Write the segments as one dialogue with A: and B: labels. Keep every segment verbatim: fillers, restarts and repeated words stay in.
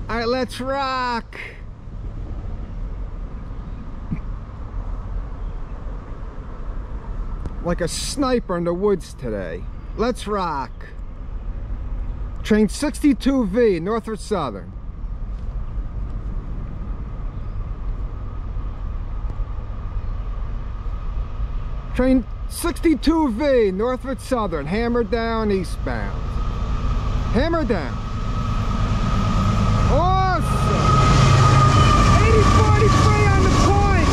A: All right, let's rock. Like a sniper in the woods today. Let's rock. Train sixty-two V, Norfolk Southern. Train sixty-two V, Norfolk Southern, hammer down eastbound. Hammer down. Awesome. eighty forty-three on the point.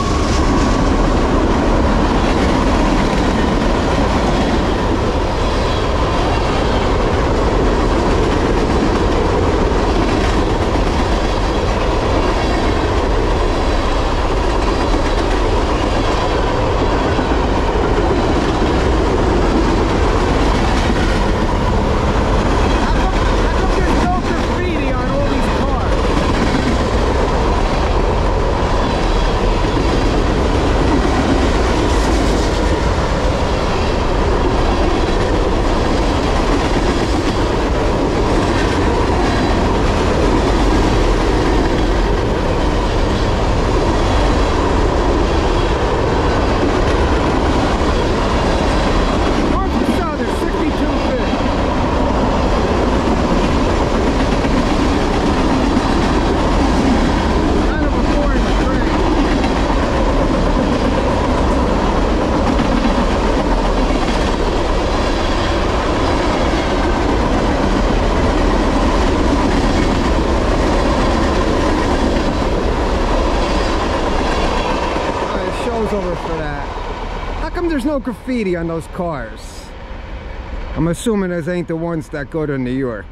A: Over for that. How come there's no graffiti on those cars? I'm assuming those ain't the ones that go to New York.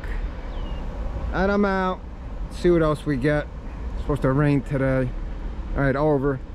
A: And I'm out. See what else we get. It's supposed to rain today. All right, over.